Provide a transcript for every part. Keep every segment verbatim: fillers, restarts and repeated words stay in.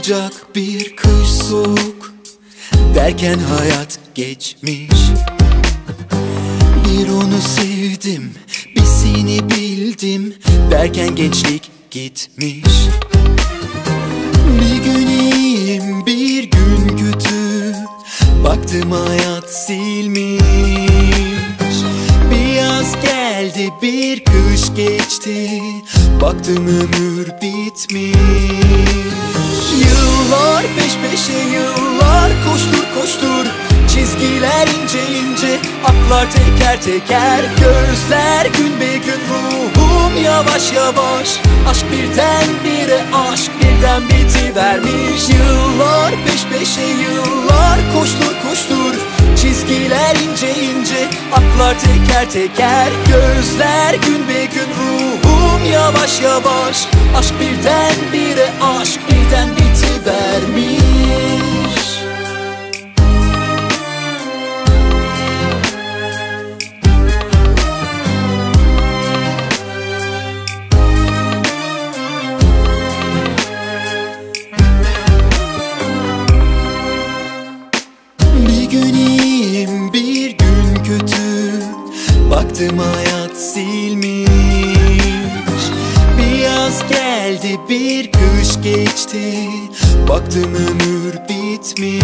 sıcak bir kış soğuk derken hayat geçmiş. Bir onu sevdim, bir seni bildim derken gençlik gitmiş. Bir gün iyiyim, bir gün kötü, baktım hayat silmiş. Bir yaz geldi, bir kış geçti, baktım ömür bitmiş. Yıllar peş peşe yıllar, koştur koştur, çizgiler ince ince, aklar teker teker, gözler gün be gün, ruhum yavaş yavaş. Aşk birdenbire, aşk birden bitivermiş. Yıllar peş peşe yıllar, koştur koştur, çizgiler ince ince, aklar teker teker, gözler gün be gün, ruhum yavaş yavaş. Aşk birdenbire, aşk birden bitivermiş. Bir gün iyiyim, bir gün kötü, baktım hayat silmiş. Bir yaz geldi, bir kış geçti, baktım ömür bitmiş.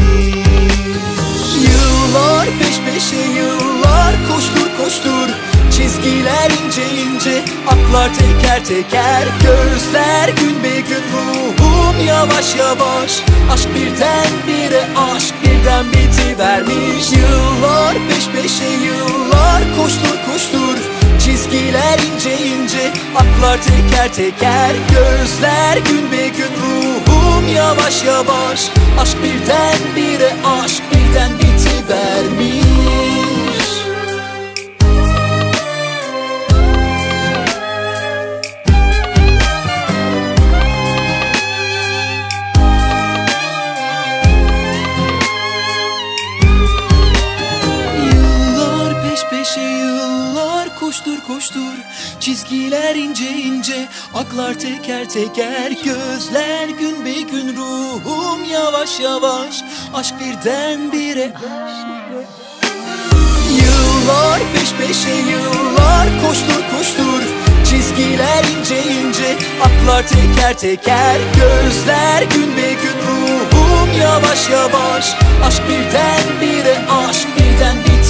Yıllar peş peşe yıllar, koştur koştur, çizgiler ince ince, aklar teker teker, gözler gün be gün, ruhum yavaş yavaş. Aşk birdenbire, aşk birden bitivermiş. Yıllar peş peşe yıllar, koştur koştur, çizgiler ince ince, aklar teker teker, gözler gün be gün, ruhum yavaş yavaş. Aşk birdenbire, aşk birden bitivermiş. Koştur koştur, çizgiler ince ince, aklar teker teker, gözler gün be gün, ruhum yavaş yavaş. Aşk birdenbire. Yıllar peş peşe yıllar, koştur koştur, çizgiler ince ince, aklar teker teker, gözler gün be gün, ruhum yavaş yavaş. Aşk birdenbire, aşk birden bitivermiş.